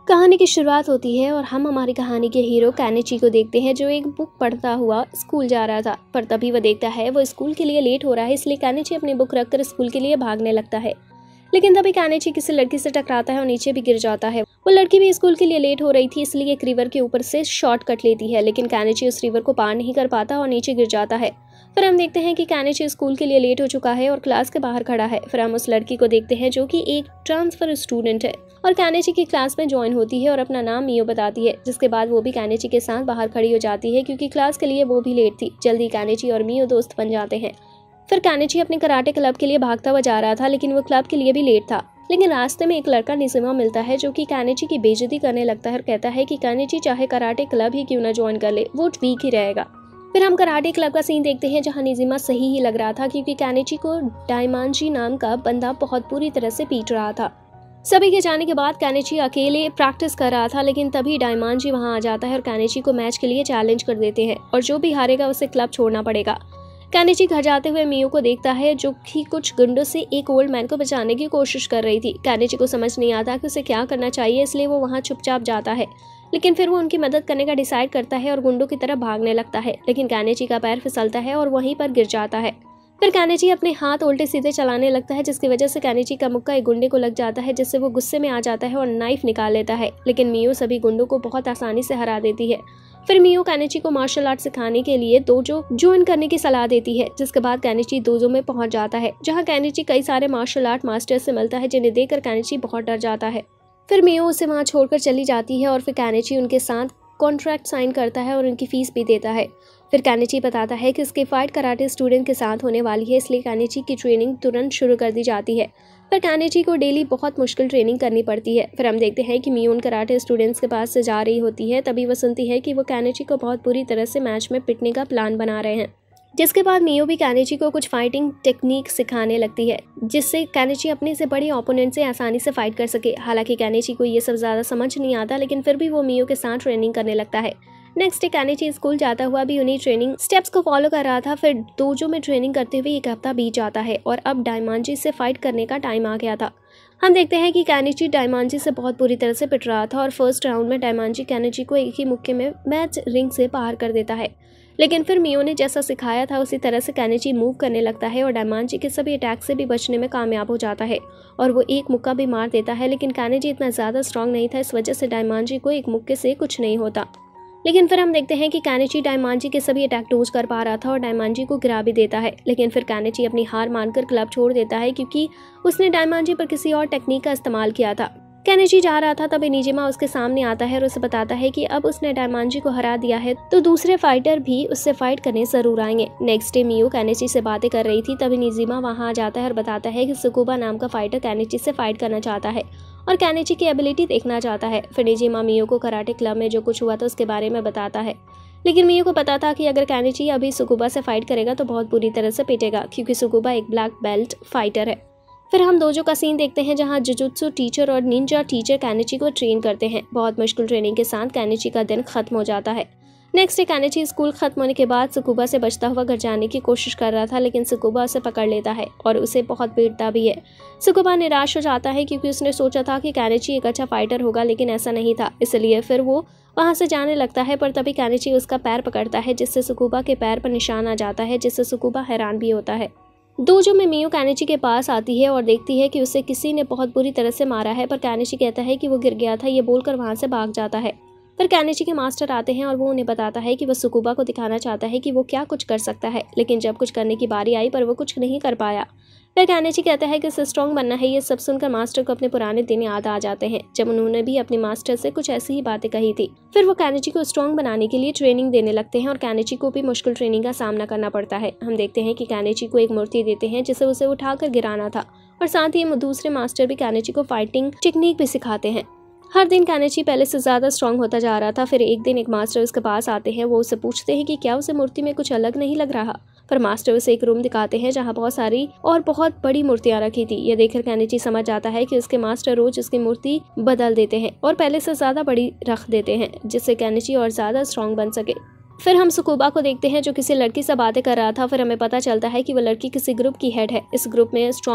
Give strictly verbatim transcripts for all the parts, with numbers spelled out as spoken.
कहानी की शुरुआत होती है और हम हमारी कहानी के हीरो केनिची को देखते हैं, जो एक बुक पढ़ता हुआ स्कूल जा रहा था। पर तभी वह देखता है वो स्कूल के लिए लेट हो रहा है, इसलिए केनिची अपनी बुक रखकर स्कूल के लिए भागने लगता है। लेकिन तभी केनिची किसी लड़की से टकराता है और नीचे भी गिर जाता है। वो लड़की भी स्कूल के लिए लेट हो रही थी, इसलिए एक रिवर के ऊपर से शॉर्टकट लेती है, लेकिन केनिची उस रिवर को पार नहीं कर पाता और नीचे गिर जाता है। फिर हम देखते हैं कि केनिची स्कूल के लिए लेट हो चुका है और क्लास के बाहर खड़ा है। फिर हम उस लड़की को देखते हैं जो कि एक ट्रांसफर स्टूडेंट है और केनिची की क्लास में ज्वाइन होती है और अपना नाम मियो बताती है। जिसके बाद वो भी केनिची के साथ बाहर खड़ी हो जाती है, क्योंकि क्लास के लिए वो भी लेट थी। जल्दी केनिची और मियो दोस्त बन जाते हैं। फिर केनिची अपने कराटे क्लब के लिए भागता हुआ जा रहा था, लेकिन वो क्लब के लिए भी लेट था। लेकिन रास्ते में एक लड़का निजिमा मिलता है, जो कि केनिची की बेइज्जती करने लगता है और कहता है कि केनिची चाहे कराटे क्लब ही क्यों ना ज्वाइन कर ले, वो वीक ही रहेगा। फिर हम कराटे क्लब का सीन देखते हैं, जहां निजिमा सही ही लग रहा था, क्योंकि केनिची को डायमांजी नाम का बंदा बहुत बुरी तरह से पीट रहा था। सभी के जाने के बाद केनिची अकेले प्रैक्टिस कर रहा था, लेकिन तभी डायमांजी वहां आ जाता है और केनिची को मैच के लिए चैलेंज कर देते हैं और जो भी हारेगा उसे क्लब छोड़ना पड़ेगा। केनिची घर जाते हुए मियो को देखता है, जो कि कुछ गुंडों से एक ओल्ड मैन को बचाने की कोशिश कर रही थी। केनिची को समझ नहीं आता कि उसे क्या करना चाहिए, इसलिए वो वहां चुपचाप जाता है। लेकिन फिर वो उनकी मदद करने का डिसाइड करता है और गुंडों की तरफ भागने लगता है, लेकिन केनिची का पैर फिसलता है और वहीं पर गिर जाता है। फिर केनिची अपने हाथ उल्टे सीधे चलाने लगता है, जिसकी वजह से केनिची का मुक्का एक गुंडे को लग जाता है, जिससे वो गुस्से में आ जाता है और नाइफ निकाल लेता है। लेकिन मियो सभी गुंडों को बहुत आसानी से हरा देती है। फिर मियो केनिची को मार्शल आर्ट सिखाने के लिए दोजो ज्वाइन करने की सलाह देती है, जिसके बाद केनिची दोजो में पहुंच जाता है, जहां केनिची कई सारे मार्शल आर्ट मास्टर से मिलता है, जिन्हें देखकर केनिची बहुत डर जाता है। फिर मियो उसे वहां छोड़कर चली जाती है और फिर केनिची उनके साथ कॉन्ट्रैक्ट साइन करता है और उनकी फीस भी देता है। फिर केनिची बताता है कि उसकी फाइट कराटे स्टूडेंट के साथ होने वाली है, इसलिए केनिची की ट्रेनिंग तुरंत शुरू कर दी जाती है। पर केनिची को डेली बहुत मुश्किल ट्रेनिंग करनी पड़ती है। फिर हम देखते हैं कि मियो उन कराटे स्टूडेंट्स के पास से जा रही होती है, तभी वो सुनती है कि वो केनिची को बहुत बुरी तरह से मैच में पिटने का प्लान बना रहे हैं। जिसके बाद मियो भी केनिची को कुछ फाइटिंग टेक्निक सिखाने लगती है, जिससे केनिची अपने से बड़े ओपोनेंट से आसानी से फाइट कर सके। हालांकि केनिची को ये सब ज़्यादा समझ नहीं आता, लेकिन फिर भी वो मियो के साथ ट्रेनिंग करने लगता है। नेक्स्ट डे केनिची स्कूल जाता हुआ भी उन्हीं ट्रेनिंग स्टेप्स को फॉलो कर रहा था। फिर दोजो में ट्रेनिंग करते हुए एक हफ्ता बीत जाता है और अब डायमांजी से फाइट करने का टाइम आ गया था। हम देखते हैं कि केनिची डायमांजी से बहुत बुरी तरह से पिट रहा था और फर्स्ट राउंड में डायमांजी केनिची को एक ही मुक्के में मैच रिंग से बाहर कर देता है। लेकिन फिर मियो ने जैसा सिखाया था उसी तरह से केनिची मूव करने लगता है और डायमांजी के सभी अटैक से भी बचने में कामयाब हो जाता है और वो एक मुक्का भी मार देता है। लेकिन केनिची इतना ज़्यादा स्ट्रांग नहीं था, इस वजह से डायमांजी को एक मुक्के से कुछ नहीं होता। लेकिन फिर हम देखते हैं कि केनिची डायमांजी के सभी अटैक डोज कर पा रहा था और डायमांजी को गिरा भी देता है। लेकिन फिर केनिची अपनी हार मानकर क्लब छोड़ देता है, क्योंकि उसने डायमांजी पर किसी और टेक्निक का इस्तेमाल किया था। केनिची जा रहा था, तभी निजिमा उसके सामने आता है और उसे बताता है कि अब उसने डायमांजी को हरा दिया है, तो दूसरे फाइटर भी उससे फाइट करने जरूर आएंगे। नेक्स्ट डे मियो केनिची से बातें कर रही थी, तभी निजिमा वहां आ जाता है और बताता है कि सुकुबा नाम का फाइटर केनिची से फाइट करना चाहता है और केनिची की एबिलिटी देखना चाहता है। फिर निजिमा मियो को कराटे क्लब में जो कुछ हुआ था उसके बारे में बताता है, लेकिन मियो को पता था कि अगर केनिची अभी सुकुबा से फाइट करेगा तो बहुत बुरी तरह से पिटेगा, क्योंकि सुकुबा एक ब्लैक बेल्ट फाइटर है। फिर हम दोजो का सीन देखते हैं, जहां जुजुत्सु टीचर और निंजा टीचर केनिची को ट्रेन करते हैं। बहुत मुश्किल ट्रेनिंग के साथ केनिची का दिन खत्म हो जाता है। नेक्स्ट डे केनिची स्कूल खत्म होने के बाद सुकुबा से बचता हुआ घर जाने की कोशिश कर रहा था, लेकिन सुकुबा उसे पकड़ लेता है और उसे बहुत पीटता भी है। सुकुबा निराश हो जाता है, क्योंकि उसने सोचा था कि केनिची एक अच्छा फाइटर होगा, लेकिन ऐसा नहीं था। इसलिए फिर वो वहां से जाने लगता है, पर तभी केनिची उसका पैर पकड़ता है, जिससे सुकुबा के पैर पर निशान आ जाता है, जिससे सुकुबा हैरान भी होता है। दोजो में मियो केनिची के पास आती है और देखती है कि उसे किसी ने बहुत बुरी तरह से मारा है, पर केनिची कहता है कि वो गिर गया था, ये बोलकर वहां से भाग जाता है। फिर केनिची के मास्टर आते हैं और वो उन्हें बताता है कि वो सुकुबा को दिखाना चाहता है कि वो क्या कुछ कर सकता है, लेकिन जब कुछ करने की बारी आई पर वो कुछ नहीं कर पाया। फिर केनिची कहता है कि उसे स्ट्रॉन्ग बनना है। ये सब सुनकर मास्टर को अपने पुराने दिन याद आ जाते हैं, जब उन्होंने भी अपने मास्टर से कुछ ऐसी ही बातें कही थी। फिर वो केनिची को स्ट्रॉन्ग बनाने के लिए ट्रेनिंग देने लगते हैं और केनिची को भी मुश्किल ट्रेनिंग का सामना करना पड़ता है। हम देखते हैं कि केनिची को एक मूर्ति देते हैं, जिसे उसे उठाकर गिराना था, और साथ ही दूसरे मास्टर भी केनिची को फाइटिंग टेक्निक भी सिखाते हैं। हर दिन केनिची पहले से ज़्यादा स्ट्रांग होता जा रहा था। फिर एक दिन एक मास्टर उसके पास आते हैं। वो उसे पूछते हैं कि क्या उसे मूर्ति में कुछ अलग नहीं लग रहा। पर मास्टर उसे एक रूम दिखाते हैं जहाँ बहुत सारी और बहुत बड़ी मूर्तियाँ रखी थी। यह देखकर केनिची समझ जाता है कि उसके मास्टर रोज उसकी मूर्ति बदल देते हैं और पहले से ज़्यादा बड़ी रख देते हैं, जिससे केनिची और ज़्यादा स्ट्रांग बन सके। फिर हम सुकुबा को देखते हैं जो किसी लड़की से बातें कर रहा था। फिर हमें पता चलता है कि वो लड़की किसी ग्रुप की हेड है। इस ग्रुप में स्ट्रॉन्ग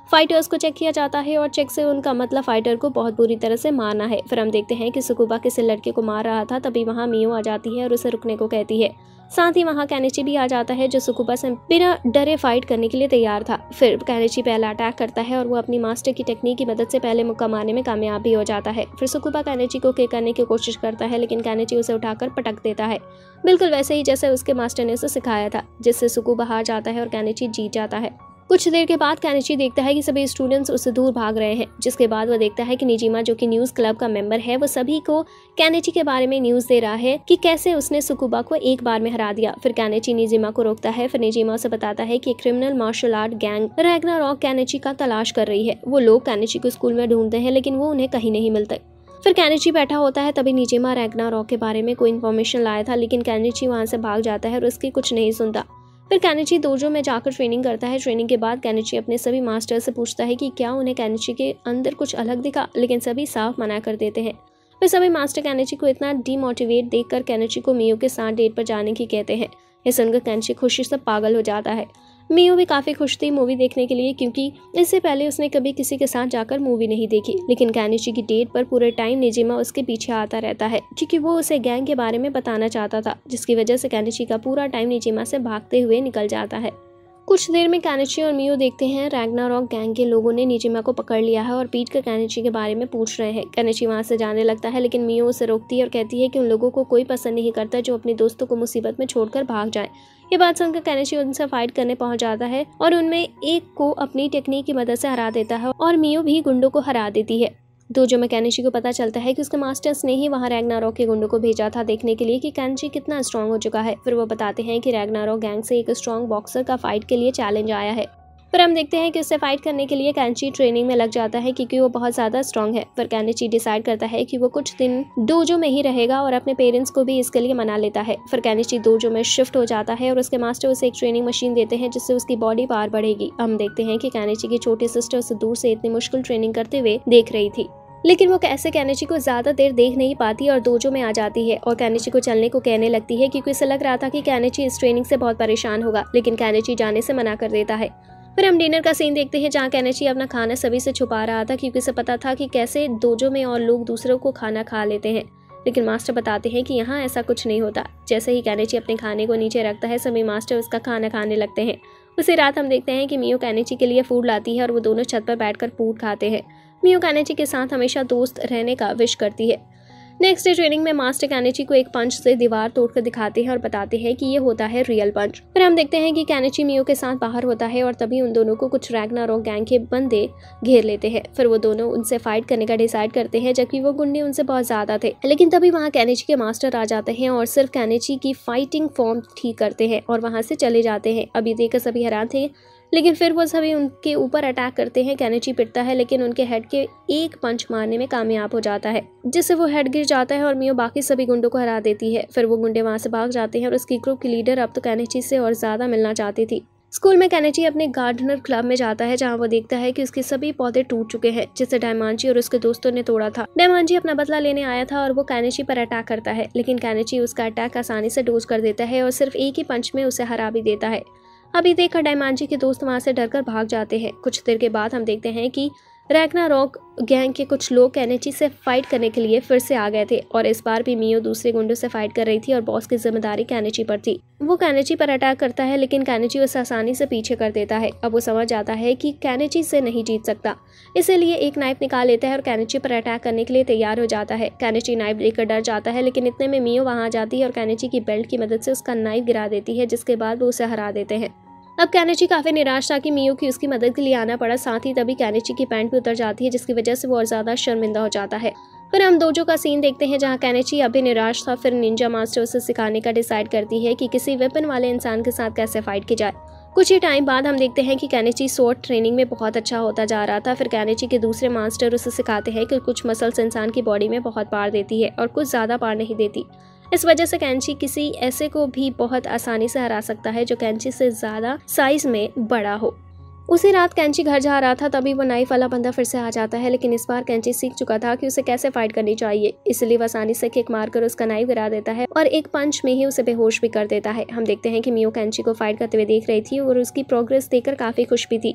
फाइटर्स को चेक किया जाता है और चेक से उनका मतलब फाइटर को बहुत बुरी तरह से मारना है। फिर हम देखते हैं कि सुकुबा किसी लड़के को मार रहा था, तभी वहाँ मियो आ जाती है और उसे रुकने को कहती है। साथ ही वहाँ केनिची भी आ जाता है जो सुकुबा से बिना डरे फाइट करने के लिए तैयार था। फिर केनिची पहला अटैक करता है और वो अपनी मास्टर की टेक्निक की मदद से पहले मुक्का मारने में कामयाब भी हो जाता है। फिर सुकुबा केनिची को किक करने की कोशिश करता है, लेकिन केनिची उसे उठाकर पटक देता है, बिल्कुल वैसे ही जैसे उसके मास्टर ने उसे सिखाया था, जिससे सुकुबा हार जाता है और केनिची जीत जाता है। कुछ देर के बाद केनिची देखता है कि सभी स्टूडेंट्स उससे दूर भाग रहे हैं, जिसके बाद वो देखता है कि निजिमा जो कि न्यूज़ क्लब का मेंबर है, वो सभी को केनिची के बारे में न्यूज़ दे रहा है कि कैसे उसने सुकुबा को एक बार में हरा दिया। फिर केनिची निजिमा को रोकता है। फिर निजिमा उसे बताता है कि criminal martial art gang Ragnarok Kenichi का तलाश कर रही है। वो लोग केनिची को स्कूल में ढूंढते हैं, लेकिन वो उन्हें कहीं नहीं मिलते। फिर केनिची बैठा होता है, तभी निजिमा रैग्नारॉक के बारे में कोई इन्फॉर्मेशन लाया था, लेकिन केनिची वहाँ से भाग जाता है और उसकी कुछ नहीं सुनता। फिर केनिची डोजो में जाकर ट्रेनिंग करता है। ट्रेनिंग के बाद केनिची अपने सभी मास्टर से पूछता है कि क्या उन्हें केनिची के अंदर कुछ अलग दिखा, लेकिन सभी साफ मना कर देते हैं। फिर सभी मास्टर केनिची को इतना डीमोटिवेट देखकर केनिची को मियो के साथ डेट पर जाने की कहते हैं। ये सुनकर केनिची खुशी से पागल हो जाता है। मियो भी काफ़ी खुश थी मूवी देखने के लिए, क्योंकि इससे पहले उसने कभी किसी के साथ जाकर मूवी नहीं देखी। लेकिन केनिची की डेट पर पूरे टाइम निजिमा उसके पीछे आता रहता है, क्योंकि वो उसे गैंग के बारे में बताना चाहता था, जिसकी वजह से केनिची का पूरा टाइम निजिमा से भागते हुए निकल जाता है। कुछ देर में केनिची और मियो देखते हैं रैग्नारॉक गैंग के लोगों ने निजिमा को पकड़ लिया है और पीट कर केनिची के बारे में पूछ रहे हैं। केनिची वहाँ से जाने लगता है, लेकिन मियो उसे रोकती है और कहती है कि उन लोगों को कोई पसंद नहीं करता जो अपने दोस्तों को मुसीबत में छोड़कर भाग जाए। ये बात सुनकर केनिची उनसे फाइट करने पहुंच जाता है और उनमें एक को अपनी टेक्निक की मदद से हरा देता है और मियो भी गुंडों को हरा देती है। डोजो में केनिची को पता चलता है कि उसके मास्टर्स ने ही वहाँ रैग्नारॉक के गुंडों को भेजा था देखने के लिए कि केनिची कितना स्ट्रांग हो चुका है। फिर वो बताते हैं कि रैग्नारॉक गैंग से एक स्ट्रांग बॉक्सर का फाइट के लिए चैलेंज आया है। फिर हम देखते हैं कि उससे फाइट करने के लिए केनिची ट्रेनिंग में लग जाता है, क्योंकि वो बहुत ज़्यादा स्ट्रांग है। फिर केनिची डिसाइड करता है कि वो कुछ दिन डोजो में ही रहेगा और अपने पेरेंट्स को भी इसके लिए मना लेता है। फिर केनिची डोजो में शिफ्ट हो जाता है और उसके मास्टर उसे एक ट्रेनिंग मशीन देते हैं, जिससे उसकी बॉडी पावर बढ़ेगी। हम देखते हैं कि केनिची की छोटी सिस्टर उसे दूर से इतनी मुश्किल ट्रेनिंग करते हुए देख रही थी, लेकिन वो कैसे केनिची को ज़्यादा देर देख नहीं पाती और डोजो में आ जाती है और केनिची को चलने को कहने लगती है, क्योंकि उसे लग रहा था कि केनिची इस ट्रेनिंग से बहुत परेशान होगा, लेकिन केनिची जाने से मना कर देता है। फिर हम डिनर का सीन देखते हैं, जहाँ केनिची अपना खाना सभी से छुपा रहा था, क्योंकि उसे पता था कि कैसे डोजो में और लोग दूसरों को खाना खा लेते हैं। लेकिन मास्टर बताते हैं कि यहाँ ऐसा कुछ नहीं होता। जैसे ही केनिची अपने खाने को नीचे रखता है, सभी मास्टर उसका खाना खाने लगते हैं। उसी रात हम देखते हैं कि मियो केनिची के लिए फूड लाती है और वो दोनों छत पर बैठकर फूड खाते हैं। मियो केनिची के साथ हमेशा दोस्त रहने का विश करती है। नेक्स्ट डे ट्रेनिंग में मास्टर केनिची को एक पंच से दीवार तोड़कर दिखाते हैं और बताते हैं कि ये होता है रियल पंच। फिर हम देखते हैं कि केनिची मियो के साथ बाहर होता है और तभी उन दोनों को कुछ रैग्नारॉक गैंग के बंदे घेर लेते हैं। फिर वो दोनों उनसे फाइट करने का डिसाइड करते हैं, जबकि वो गुंडे उनसे बहुत ज्यादा थे। लेकिन तभी वहाँ केनिची के मास्टर आ जाते हैं और सिर्फ केनिची की फाइटिंग फॉर्म ठीक करते हैं और वहाँ से चले जाते हैं। अभी देखकर सभी हैरान थे, लेकिन फिर वो सभी उनके ऊपर अटैक करते हैं। केनिची पिटता है, लेकिन उनके हेड के एक पंच मारने में कामयाब हो जाता है, जिससे वो हेड गिर जाता है और मियो बाकी सभी गुंडों को हरा देती है। फिर वो गुंडे वहाँ से भाग जाते हैं और उसकी ग्रुप की लीडर अब तो केनिची से और ज्यादा मिलना चाहती थी। स्कूल में केनिची अपने गार्डनर क्लब में जाता है, जहाँ वो देखता है कि उसके सभी पौधे टूट चुके हैं, जिसे डायमांची और उसके दोस्तों ने तोड़ा था। डायमांची अपना बदला लेने आया था और वो केनिची पर अटैक करता है, लेकिन केनिची उसका अटैक आसानी से डोज कर देता है और सिर्फ एक ही पंच में उसे हरा भी देता है। अभी देखकर डायमांची के दोस्त वहां से डरकर भाग जाते हैं। कुछ देर के बाद हम देखते हैं कि रैग्नारॉक गैंग के कुछ लोग केनिची से फाइट करने के लिए फिर से आ गए थे और इस बार भी मियो दूसरे गुंडों से फाइट कर रही थी और बॉस की जिम्मेदारी केनिची पर थी। वो केनिची पर अटैक करता है, लेकिन केनिची उसे आसानी से पीछे कर देता है। अब वो समझ जाता है कि केनिची से नहीं जीत सकता, इसीलिए एक नाइफ निकाल लेता है और केनिची पर अटैक करने के लिए तैयार हो जाता है। केनिची नाइफ लेकर डर जाता है, लेकिन इतने में मियो वहाँ आ जाती है और केनिची की बेल्ट की मदद से उसका नाइफ गिरा देती है, जिसके बाद वो उसे हरा देते हैं। अब केनिची काफी निराश था कि मियो की उसकी मदद के लिए आना पड़ा। साथ ही तभी केनिची की पैंट भी उतर जाती है, जिसकी वजह से वो और ज्यादा शर्मिंदा हो जाता है। फिर हम डोजो का सीन देखते हैं, जहाँ केनिची अभी निराश था। फिर निंजा मास्टर उसे सिखाने का डिसाइड करती है कि किसी वेपन वाले इंसान के साथ कैसे फाइट की जाए। कुछ ही टाइम बाद हम देखते हैं कि केनिची स्वॉर्ड ट्रेनिंग में बहुत अच्छा होता जा रहा था। फिर केनिची के दूसरे मास्टर उसे सिखाते हैं कि कुछ मसल्स इंसान की बॉडी में बहुत पावर देती है और कुछ ज्यादा पावर नहीं देती। इस वजह से केनिची किसी ऐसे को भी बहुत आसानी से हरा सकता है जो केनिची से ज्यादा साइज में बड़ा हो। उसी रात केनिची घर जा रहा था, तभी वो नाइफ वाला बंदा फिर से आ जाता है, लेकिन इस बार केनिची सीख चुका था कि उसे कैसे फाइट करनी चाहिए, इसलिए वो आसानी से किक मारकर उसका नाइफ गिरा देता है और एक पंच में ही उसे बेहोश भी कर देता है। हम देखते हैं कि मियो केनिची को फाइट करते हुए देख रही थी और उसकी प्रोग्रेस देखकर काफी खुश भी थी।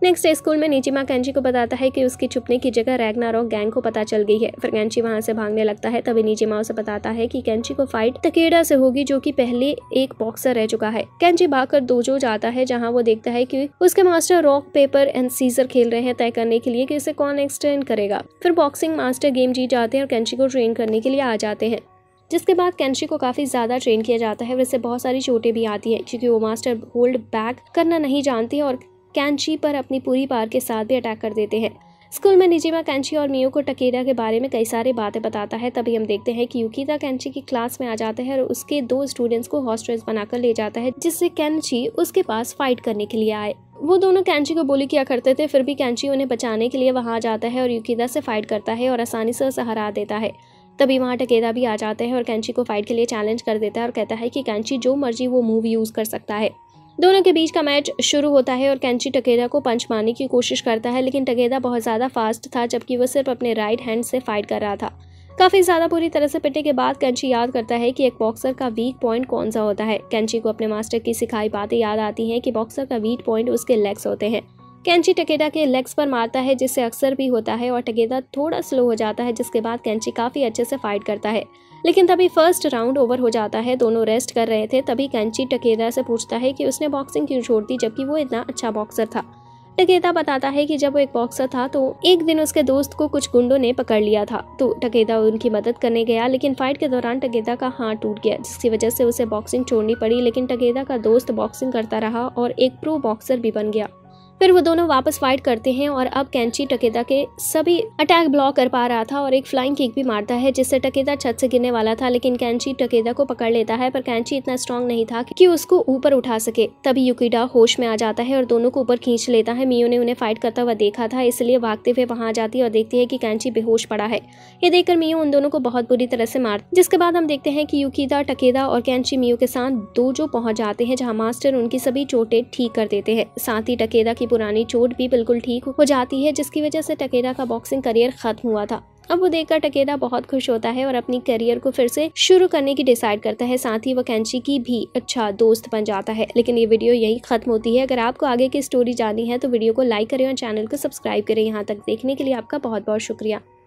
नेक्स्ट डे स्कूल में निजिमा केंची को बताता है कि उसकी छुपने की जगह रैग्नारॉक गैंग को पता चल गई है। फिर केंची वहां से भागने लगता है। तभी निजिमा उसे बताता है कि केंची को फाइट तकेडा से होगी, जो कि पहले एक बॉक्सर रह चुका है। केंची भागकर डोजो जाता है, जहां वो देखता है कि उसके master rock paper and scissor खेल रहे हैं, तय करने के लिए कि उसे कौन एक्सटेंड करेगा। फिर बॉक्सिंग मास्टर गेम जीत जाते हैं और केंची को ट्रेन करने के लिए आ जाते हैं, जिसके बाद केंची को काफी ज्यादा ट्रेन किया जाता है। वैसे बहुत सारी चोटें भी आती हैं, क्योंकि वो मास्टर होल्ड बैक करना नहीं जानती और केंची पर अपनी पूरी पावर के साथ भी अटैक कर देते हैं। स्कूल में निजिमा केंची और मियो को टकेडा के बारे में कई सारी बातें बताता है। तभी हम देखते हैं कि युकिता केंची की क्लास में आ जाता है और उसके दो स्टूडेंट्स को हॉस्टेज बनाकर ले जाता है, जिससे केंची उसके पास फाइट करने के लिए आए। वो दोनों केंची को बुली किया करते थे, फिर भी केंची उन्हें बचाने के लिए वहां आ जाता है और युकिता से फाइट करता है और आसानी से उसे हरा देता है। तभी वहाँ टकेदा भी आ जाता है और केंची को फाइट के लिए चैलेंज कर देता है और कहता है कि केंची जो मर्जी वो मूव यूज कर सकता है। दोनों के बीच का मैच शुरू होता है और केंची टकेदा को पंच मारने की कोशिश करता है, लेकिन टकेदा बहुत ज़्यादा फास्ट था, जबकि वो सिर्फ अपने राइट हैंड से फाइट कर रहा था। काफ़ी ज़्यादा बुरी तरह से पिटने के बाद केंची याद करता है कि एक बॉक्सर का वीक पॉइंट कौन सा होता है। केंची को अपने मास्टर की सिखाई बातें याद आती हैं कि बॉक्सर का वीक पॉइंट उसके लेग्स होते हैं। केंची टकेदा के लेग्स पर मारता है, जिससे अक्सर भी होता है और टकेदा थोड़ा स्लो हो जाता है, जिसके बाद केंची काफ़ी अच्छे से फाइट करता है। लेकिन तभी फर्स्ट राउंड ओवर हो जाता है, दोनों रेस्ट कर रहे थे। तभी केंची टकेदा से पूछता है कि उसने बॉक्सिंग क्यों छोड़ दी, जबकि वो इतना अच्छा बॉक्सर था। टकेदा बताता है कि जब वो एक बॉक्सर था तो एक दिन उसके दोस्त को कुछ गुंडों ने पकड़ लिया था, तो टकेदा उनकी मदद करने गया, लेकिन फाइट के दौरान टकेदा का हाथ टूट गया, जिसकी वजह से उसे बॉक्सिंग छोड़नी पड़ी। लेकिन टकेदा का दोस्त बॉक्सिंग करता रहा और एक प्रो बॉक्सर भी बन गया। फिर वो दोनों वापस फाइट करते हैं और अब केंची टकेदा के सभी अटैक ब्लॉक कर पा रहा था और एक फ्लाइंग किक भी मारता है, जिससे टकेदा छत से गिरने वाला था। लेकिन केंची टकेदा को पकड़ लेता है, पर केंची इतना स्ट्रांग नहीं था कि उसको ऊपर उठा सके। तभी युकिता होश में आ जाता है और दोनों को ऊपर खींच लेता है। मियो ने उन्हें फाइट करता हुआ देखा था, इसलिए भागते हुए वहां आ जाती है और देखती है कि केंची बेहोश पड़ा है। ये देखकर मियो उन दोनों को बहुत बुरी तरह से मार, जिसके बाद हम देखते हैं कि युकिता टकेदा और केंची मियो के साथ डोजो पहुंच जाते हैं, जहाँ मास्टर उनकी सभी चोटें ठीक कर देते हैं। साथ ही टकेदा की पुरानी चोट भी बिल्कुल ठीक हो जाती है, जिसकी वजह से टकेदा का बॉक्सिंग करियर खत्म हुआ था। अब वो देखकर टकेदा बहुत खुश होता है और अपनी करियर को फिर से शुरू करने की डिसाइड करता है। साथ ही वो केंची की भी अच्छा दोस्त बन जाता है। लेकिन ये वीडियो यही खत्म होती है। अगर आपको आगे की स्टोरी जाननी है तो वीडियो को लाइक करें और चैनल को सब्सक्राइब करें। यहाँ तक देखने के लिए आपका बहुत बहुत शुक्रिया।